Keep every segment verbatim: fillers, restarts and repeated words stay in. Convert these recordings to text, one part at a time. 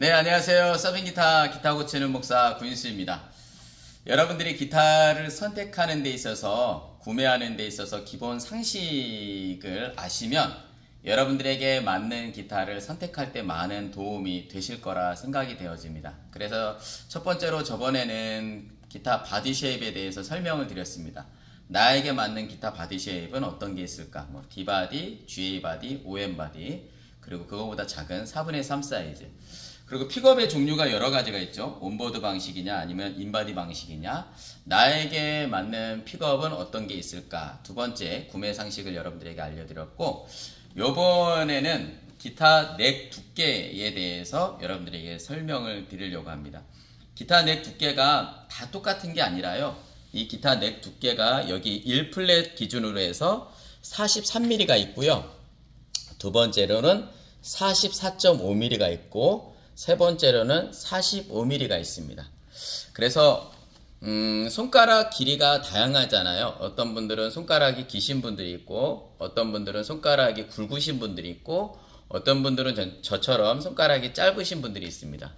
네, 안녕하세요. 서빙 기타, 기타 고치는 목사 구인수입니다. 여러분들이 기타를 선택하는 데 있어서, 구매하는 데 있어서 기본 상식을 아시면 여러분들에게 맞는 기타를 선택할 때 많은 도움이 되실 거라 생각이 되어집니다. 그래서 첫 번째로 저번에는 기타 바디 쉐입에 대해서 설명을 드렸습니다. 나에게 맞는 기타 바디 쉐입은 어떤 게 있을까? 뭐 D 바디, G 바디, O M 바디, 그리고 그거보다 작은 사분의 삼 사이즈. 그리고 픽업의 종류가 여러 가지가 있죠. 온보드 방식이냐 아니면 인바디 방식이냐, 나에게 맞는 픽업은 어떤 게 있을까. 두 번째, 구매 상식을 여러분들에게 알려드렸고, 요번에는 기타 넥 두께에 대해서 여러분들에게 설명을 드리려고 합니다. 기타 넥 두께가 다 똑같은 게 아니라요, 이 기타 넥 두께가 여기 일 플랫 기준으로 해서 사십삼 밀리미터가 있고요, 두 번째로는 사십사 점 오 밀리미터가 있고, 세 번째로는 사십오 밀리미터가 있습니다. 그래서 음, 손가락 길이가 다양하잖아요. 어떤 분들은 손가락이 기신 분들이 있고, 어떤 분들은 손가락이 굵으신 분들이 있고, 어떤 분들은 저, 저처럼 손가락이 짧으신 분들이 있습니다.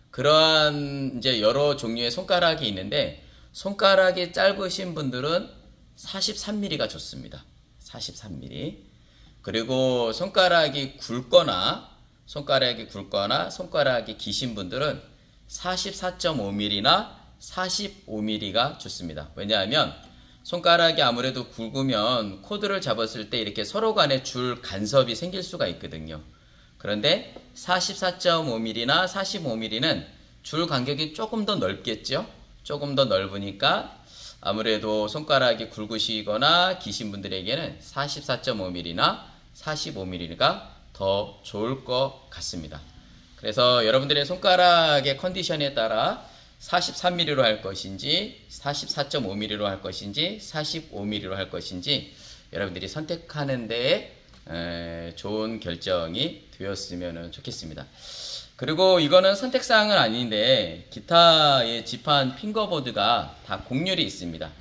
그러한 이제 여러 종류의 손가락이 있는데, 손가락이 짧으신 분들은 사십삼 밀리미터가 좋습니다. 사십삼 밀리미터. 그리고 손가락이 굵거나 손가락이 굵거나 손가락이 기신 분들은 사십사 점 오 밀리미터나 사십오 밀리미터가 좋습니다. 왜냐하면 손가락이 아무래도 굵으면 코드를 잡았을 때 이렇게 서로 간에 줄 간섭이 생길 수가 있거든요. 그런데 사십사 점 오 밀리미터나 사십오 밀리미터는 줄 간격이 조금 더 넓겠죠. 조금 더 넓으니까 아무래도 손가락이 굵으시거나 기신 분들에게는 사십사 점 오 밀리미터나 사십오 밀리미터가 더 좋을 것 같습니다. 그래서 여러분들의 손가락의 컨디션에 따라 사십삼 밀리미터로 할 것인지, 사십사 점 오 밀리미터로 할 것인지, 사십오 밀리미터로 할 것인지 여러분들이 선택하는 데 좋은 결정이 되었으면 좋겠습니다. 그리고 이거는 선택사항은 아닌데, 기타의 지판 핑거보드가 다 곡률이 있습니다.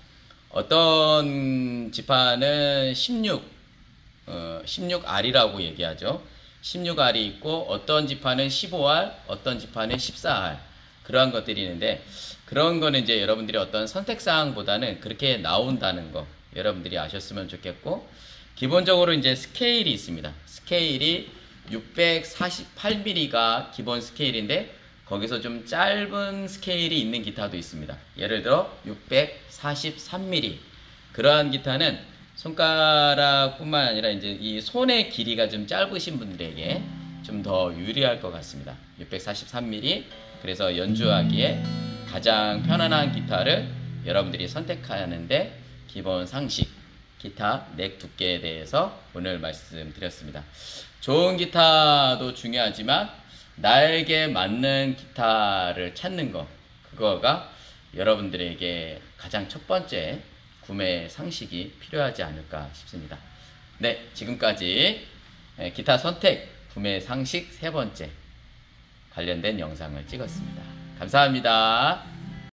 어떤 지판은 십육, 어, 십육 알이라고 얘기하죠. 십육 알이 있고, 어떤 지판은 십오 알, 어떤 지판은 십사 알, 그러한 것들이 있는데, 그런 거는 이제 여러분들이 어떤 선택사항보다는 그렇게 나온다는 거 여러분들이 아셨으면 좋겠고, 기본적으로 이제 스케일이 있습니다. 스케일이 육백사십팔 밀리미터가 기본 스케일인데, 거기서 좀 짧은 스케일이 있는 기타도 있습니다. 예를 들어 육백사십삼 밀리미터. 그러한 기타는 손가락뿐만 아니라 이제 이 손의 길이가 좀 짧으신 분들에게 좀 더 유리할 것 같습니다. 육백사십삼 밀리미터. 그래서 연주하기에 가장 편안한 기타를 여러분들이 선택하는데 기본 상식, 기타 넥 두께에 대해서 오늘 말씀드렸습니다. 좋은 기타도 중요하지만 나에게 맞는 기타를 찾는 거, 그거가 여러분들에게 가장 첫 번째 구매 상식이 필요하지 않을까 싶습니다. 네, 지금까지 기타 선택, 구매 상식 세 번째 관련된 영상을 찍었습니다. 감사합니다.